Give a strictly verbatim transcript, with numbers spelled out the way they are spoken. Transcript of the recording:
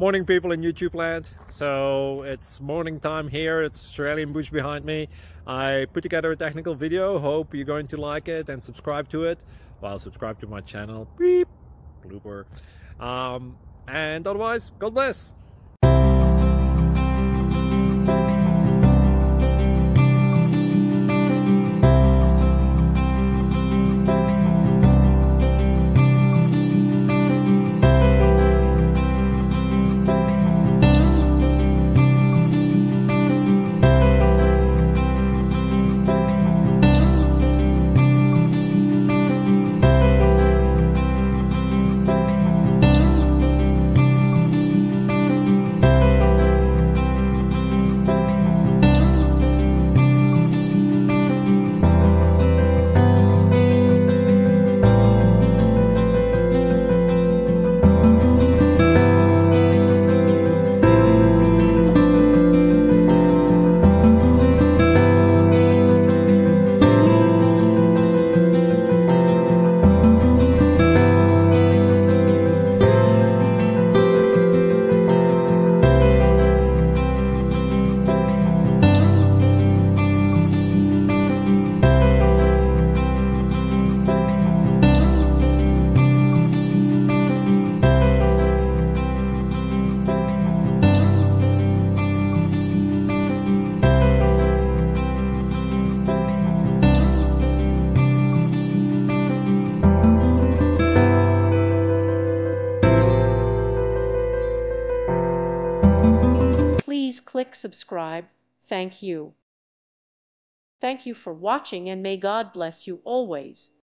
Morning, people in YouTube land. So it's morning time here. It's Australian bush behind me. I put together a technical video. Hope you're going to like it and subscribe to it. Well, subscribe to my channel. Beep. Blooper. Um, and otherwise, God bless. Please click subscribe. Thank you. Thank you for watching, and may God bless you always.